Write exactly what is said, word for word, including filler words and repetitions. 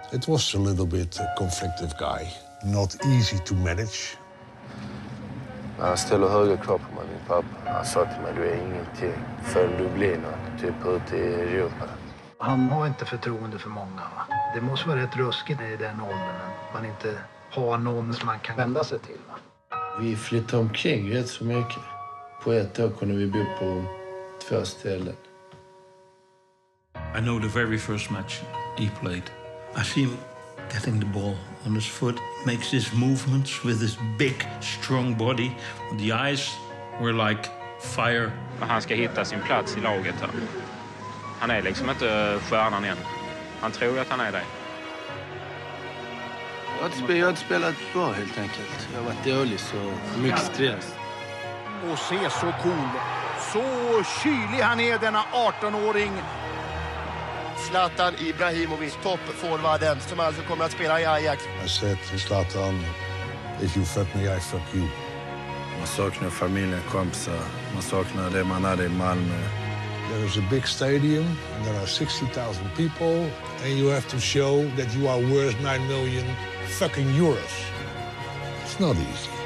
It was a little bit a conflictive guy, not easy to manage. Han ställer höga krav på mig, min pappa. Han sa till mig, du är ingenting förrän du blir något, typ ute i Europa. Han har inte förtroende för många. Va? Det måste vara rätt ruskigt i den åldern. Man inte har någon som man kan vända sig till. Va? Vi flyttade omkring rätt så mycket. På ett år kunde vi bo på två ställen. I know the very first match he played. I see him getting the ball on his foot, makes his movements with his big, strong body. The eyes were like fire. Han ska hitta sin plats i laget här. Han är liksom inte stjärnan än. Han tror att han är det. Jag har inte spelat bra helt enkelt. Jag har varit dålig, så mycket stress. Och se så cool, så kylig han är, denna arton-åring. Zlatan Ibrahimovic, toppforwarden som alltså kommer att spela i Ajax. I said to Zlatan, if you fuck me, I fuck you. Man saknar familjen, kompisar. Man saknar det man hade i Malmö. There is a big stadium, and there are sixty thousand people, and you have to show that you are worth nine million fucking euros. It's not easy.